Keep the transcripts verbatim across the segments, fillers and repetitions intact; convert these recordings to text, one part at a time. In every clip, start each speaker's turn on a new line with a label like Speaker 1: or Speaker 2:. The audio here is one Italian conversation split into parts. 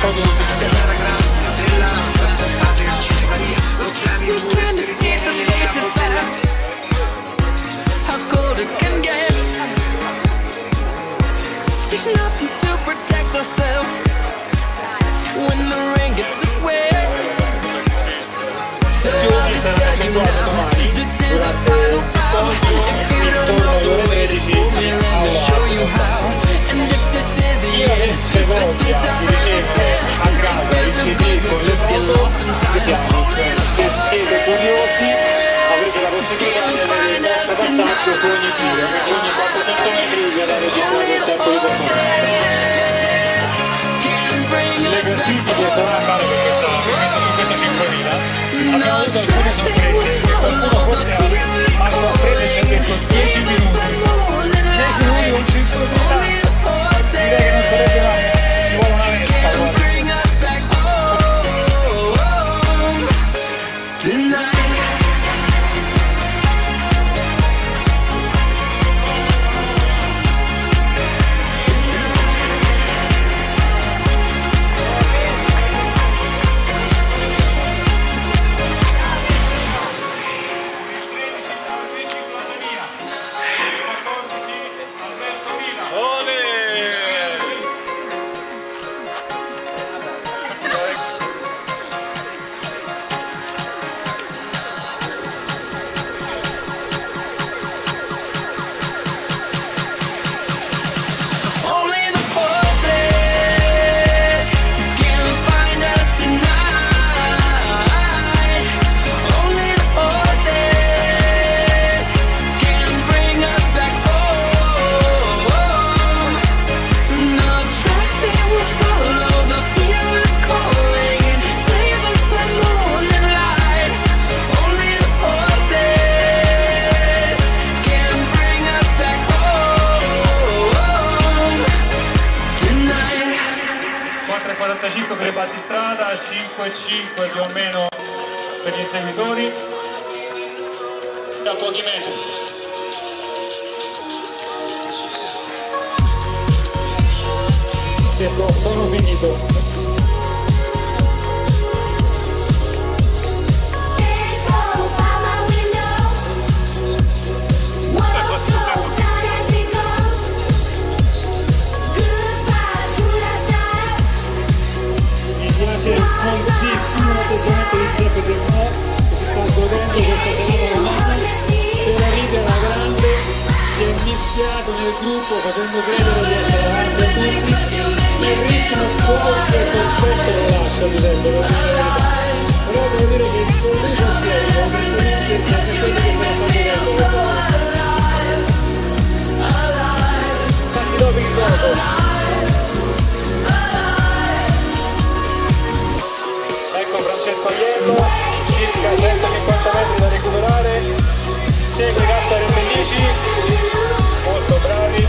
Speaker 1: foto tutti insieme. Sessioni saranno effettuate domani durante il simposio intorno alle ore tredici chi avesse voglia di ricevere a casa il C D con le foto, vediamo, se siete curiosi avrete la possibilità di avere il vostro passaggio su ogni giro, quindi ogni quattrocento metri vi verrà registrato il tempo di percorrenza. Le classifiche saranno fare per questa, per questa, su questa cinquemila abbiamo avuto alcune sorprese, perché qualcuno forse ha preso e ci ha detto dieci minuti dieci minuti con cinquemila, direi che non sarebbe male, ci vuole una Vespa, guarda. quarantacinque per i battistrada, cinque e cinque più o meno per gli inseguitori. A pochi metri. Sono finito. Moltissimo l'atteggiamento di Giuseppe Del Mo, che si sta godendo questa serata romana, se la ride alla grande, si è mischiato nel gruppo facendo credere di essere davanti a tutti, il ritmo forte e perfetto lo lascia Giuseppe, lo dico la verità. Però devo dire che il sorriso spiega, ovviamente il quello che sta facendo tanti dopo il dopo. Francesco Aiello, circa centocinquanta metri da recuperare, segue Gaspare e Felici, molto bravi.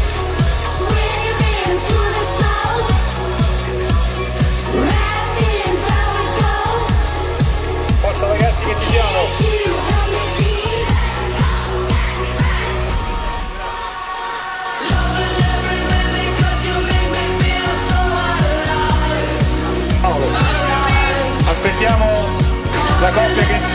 Speaker 1: Forza ragazzi che ci siamo! Aspettiamo la coppia che...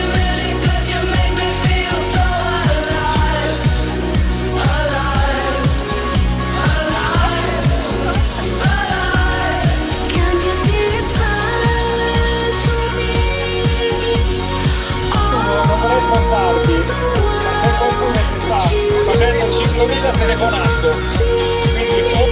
Speaker 1: Non vorrei scontarvi, ma c'è qualcuno che si sta facendo un cinquemila telefonato, quindi...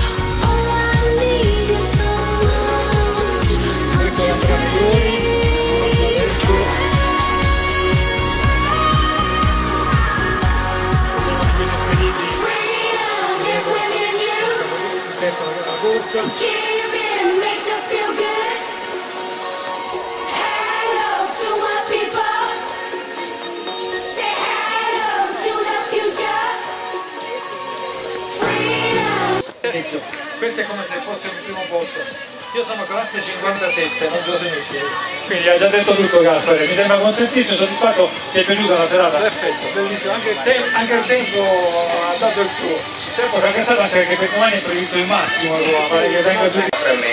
Speaker 1: Questo è come se fosse un primo posto. Io sono classe cinquantasette, non so se mi spiego. Quindi hai già detto tutto Gaspare, mi sembra contentissimo, soddisfatto, ti è piaciuta la serata?
Speaker 2: Perfetto, bellissimo, anche il
Speaker 1: tempo. Anche il tempo dato il suo. Il tempo che ha pensato anche perché per domani è previsto il massimo, pare che venga giù.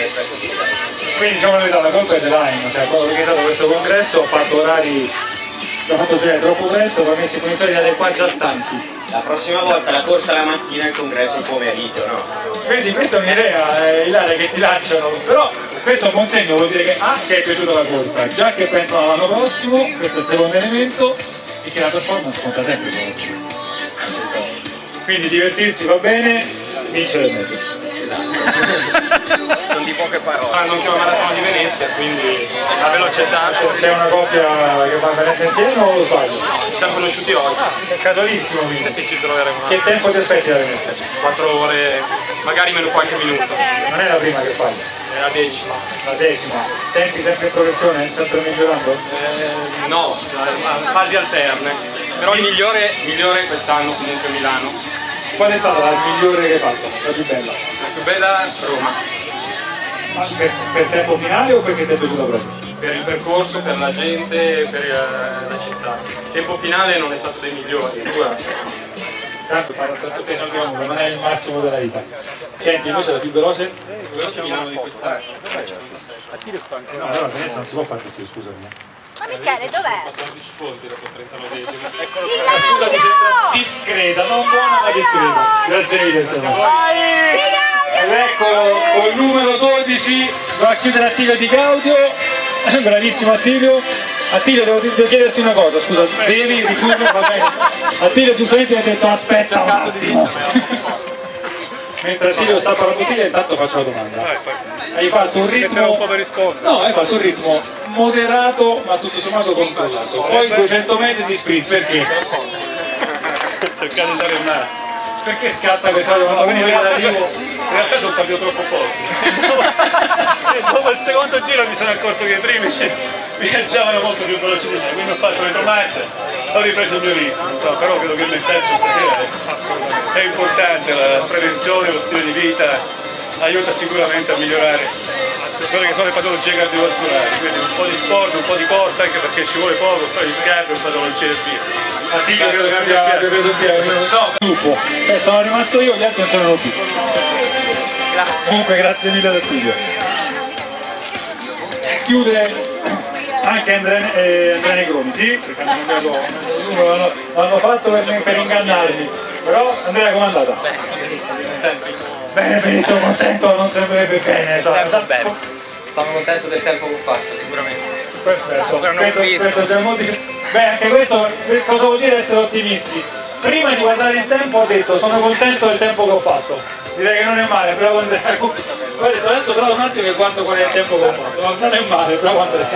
Speaker 1: Quindi diciamo la verità, la colpa è dell'anima, cioè quando ho organizzato questo congresso ho fatto orari, l'ho fatto girare troppo presto, ho messo i commissari qua già stanchi.
Speaker 2: La prossima volta la corsa la mattina e il congresso il pomeriggio, no?
Speaker 1: Quindi questa è un'idea, eh, Ilaria, che ti lanciano, però questo è un buon segno, vuol dire che A, che è piaciuta la corsa, già che pensano all'anno prossimo, questo è il secondo elemento, e che la performance conta sempre comunque. Quindi divertirsi va bene, vincere è meglio.
Speaker 2: Sono di poche parole.
Speaker 3: Hanno anche una maratona di Venezia, quindi la velocità.
Speaker 1: C'è una coppia che va a Venezia insieme o lo sbaglio?
Speaker 3: Ci siamo conosciuti oggi
Speaker 1: È casualissimo quindi.
Speaker 3: e ci troveremo
Speaker 1: Che tempo ti aspetti da Venezia?
Speaker 3: quattro ore, magari meno qualche minuto.
Speaker 1: Non è la prima che fai,
Speaker 3: È la decima.
Speaker 1: la decima. Tempi sempre in progressione, sempre migliorando?
Speaker 3: Eh, no, a fasi alterne. Però il migliore, migliore quest'anno comunque Milano.
Speaker 1: Qual è stata la migliore che hai fatto? La più bella?
Speaker 3: La più bella Roma.
Speaker 1: Ah, per, per tempo finale o perché ti è piaciuta proprio?
Speaker 3: Per il percorso, per la gente, per eh, la città. Il tempo finale non è stato dei migliori.
Speaker 1: Tanto farà tanto peso anche quando non è il massimo della vita. Senti, invece la più veloce?
Speaker 3: La più veloce Milano di quest'anno.
Speaker 1: No, allora Venezia non si può fare più, scusami.
Speaker 4: Ma Michele, dov'è?
Speaker 3: quattordici punti dopo trentanovesimo.
Speaker 1: La scusa mi sembra discreta, non buona ma discreta. Grazie mille, Stefano. Ed ecco, col numero dodici va a chiudere Attilio Di Gaudio. Bravissimo Attilio. Attilio, devo, devo chiederti una cosa, scusa, devi, ricordo, va bene. Attilio giustamente mi ha detto aspetta un attimo. Mentre Attilio sta parlando te, intanto faccio la domanda. Hai fatto un ritmo. No, hai fatto un ritmo moderato ma tutto sommato controllato. Poi duecento metri di sprint, perché?
Speaker 5: Cercare di dare il massimo.
Speaker 1: Perché scatta questa cosa quando viene l'arrivo?
Speaker 5: In realtà sono partito troppo forte. Dopo il secondo giro mi sono accorto che i primi viaggiavano molto più veloci di me, quindi ho fatto retromarcia, ho ripreso il mio ritmo, no, però credo che il messaggio stasera è, è importante, la prevenzione, lo stile di vita aiuta sicuramente a migliorare quelle che sono le patologie cardiovascolari, quindi un po' di sport, un po' di corsa, anche perché ci vuole poco, poi gli scarpe, un patologie del via.
Speaker 1: Attilio credo che abbia preso il piede. No, gruppo. Eh, sono rimasto io, gli altri non c'erano più. Grazie. Comunque grazie mille ad Attilio. Chiude anche Andrea, eh, Andrea Negroni, sì? Perché hanno cambiato il numero, l'hanno, l'hanno fatto per, per ingannarmi. Però Andrea com'è andata?
Speaker 2: Beh, benissimo, contento.
Speaker 1: Bene, benissimo, contento, non sembrerebbe bene.
Speaker 2: Tempo bene. Sono contento del tempo che ho fatto, sicuramente.
Speaker 1: Perfetto.
Speaker 2: Ancora non
Speaker 1: Questo,
Speaker 2: ho visto.
Speaker 1: questo già molti... Beh, anche questo cosa vuol dire essere ottimisti? Prima di guardare il tempo ho detto sono contento del tempo che ho fatto. Direi che non è male, però quando poi ho detto adesso però un attimo che guardo qual è il tempo che ho fatto. Non è male, però quando è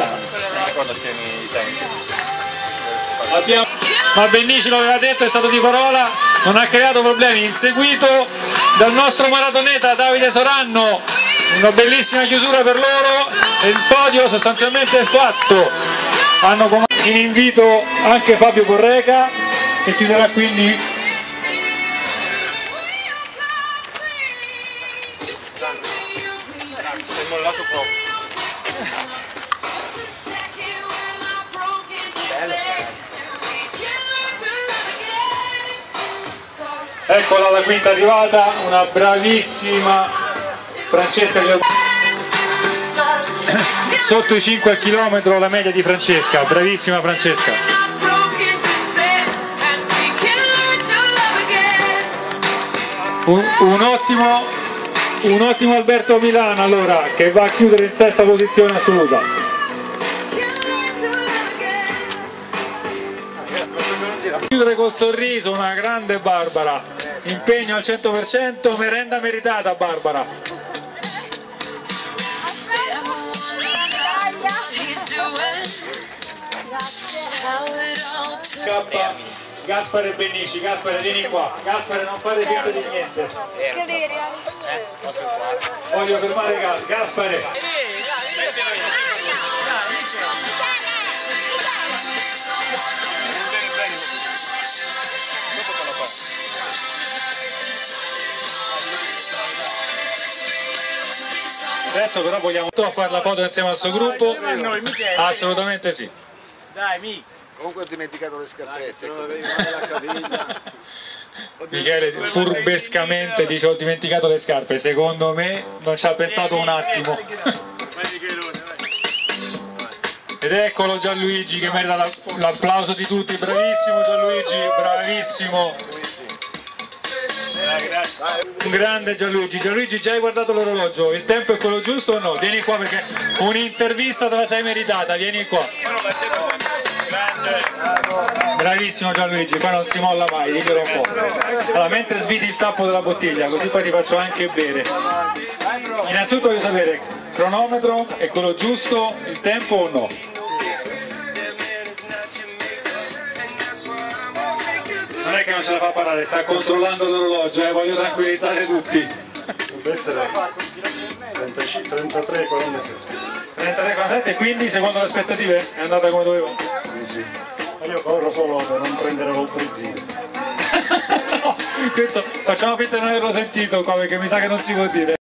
Speaker 1: Abbiamo... Ma Bennici lo aveva detto, è stato di parola, non ha creato problemi, inseguito dal nostro maratoneta Davide Soranno, una bellissima chiusura per loro e il podio sostanzialmente è fatto. Hanno come in invito anche Fabio Borreca che chiuderà quindi
Speaker 3: Sei mollato proprio.
Speaker 1: eccola la quinta arrivata, una bravissima Francesca che sotto i cinque al chilometro la media di Francesca, bravissima Francesca. Un, un, ottimo, un ottimo Alberto Milano allora che va a chiudere in sesta posizione assoluta. Chiudere col sorriso una grande Barbara, impegno al cento per cento, merenda meritata Barbara. Gaspare e Bennici, Gaspare vieni qua, Gaspare non fate finta di niente. Voglio fermare Gas Gaspare. Adesso però vogliamo fare la foto insieme al suo gruppo? Assolutamente sì.
Speaker 5: Dai, mi.
Speaker 4: Comunque ho dimenticato le scarpette.
Speaker 1: Michele furbescamente dice ho dimenticato le scarpe, secondo me non ci ha pensato un attimo. Ed eccolo Gianluigi che merita l'applauso di tutti, bravissimo Gianluigi, bravissimo. Un grande Gianluigi. Gianluigi, già hai guardato l'orologio? Il tempo è quello giusto o no? Vieni qua perché un'intervista te la sei meritata, vieni qua. Bravissimo Gianluigi, poi non si molla mai, diglielo un po'. Allora, mentre sviti il tappo della bottiglia, così poi ti faccio anche bere. Innanzitutto voglio sapere, cronometro è quello giusto, il tempo o no? Non è che non ce la fa parlare, sta controllando l'orologio, eh, voglio tranquillizzare tutti.
Speaker 5: Deve essere trentatré quarantasette.
Speaker 1: trentatré quarantasette e quindi secondo le aspettative è andata come dovevo?
Speaker 5: Sì, sì. Ma io corro solo per non prendere l'autorizzino.
Speaker 1: No, questo facciamo finta di non averlo sentito qua perché mi sa che non si può dire.